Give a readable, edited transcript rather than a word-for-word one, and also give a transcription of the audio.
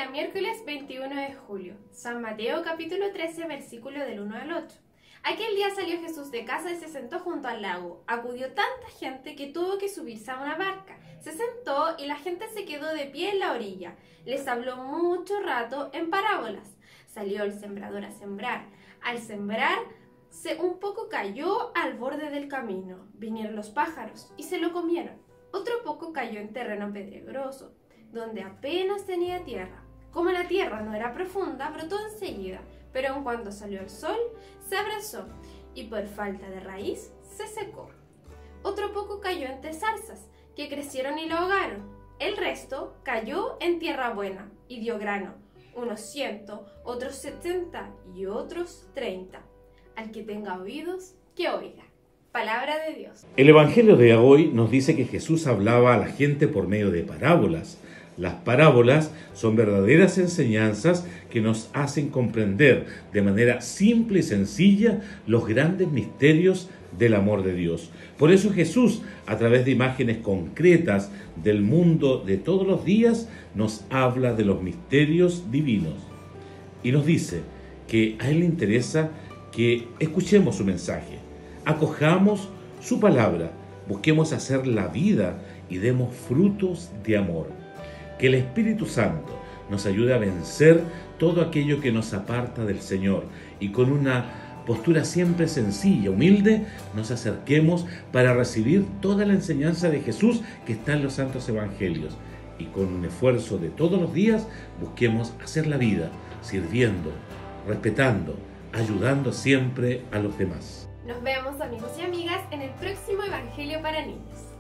día miércoles 21 de julio. San Mateo capítulo 13, versículo del 1 al 8. Aquel día salió Jesús de casa y se sentó junto al lago. Acudió tanta gente que tuvo que subirse a una barca. Se sentó y la gente se quedó de pie en la orilla. Les habló mucho rato en parábolas. Salió el sembrador a sembrar. Al sembrar, un poco cayó al borde del camino. Vinieron los pájaros y se lo comieron. Otro poco cayó en terreno pedregoso, donde apenas tenía tierra. Como la tierra no era profunda, brotó enseguida, pero en cuanto salió el sol, se abrazó y por falta de raíz se secó. Otro poco cayó entre zarzas, que crecieron y lo ahogaron. El resto cayó en tierra buena y dio grano, unos 100, otros 70 y otros 30. Al que tenga oídos, que oiga. Palabra de Dios. El Evangelio de hoy nos dice que Jesús hablaba a la gente por medio de parábolas. Las parábolas son verdaderas enseñanzas que nos hacen comprender de manera simple y sencilla los grandes misterios del amor de Dios. Por eso Jesús, a través de imágenes concretas del mundo de todos los días, nos habla de los misterios divinos. Y nos dice que a Él le interesa que escuchemos su mensaje, acojamos su palabra, busquemos hacer la vida y demos frutos de amor. Que el Espíritu Santo nos ayude a vencer todo aquello que nos aparta del Señor y con una postura siempre sencilla, humilde, nos acerquemos para recibir toda la enseñanza de Jesús que está en los Santos Evangelios. Y con un esfuerzo de todos los días busquemos hacer la vida, sirviendo, respetando, ayudando siempre a los demás. Nos vemos, amigos y amigas, en el próximo Evangelio para Niños.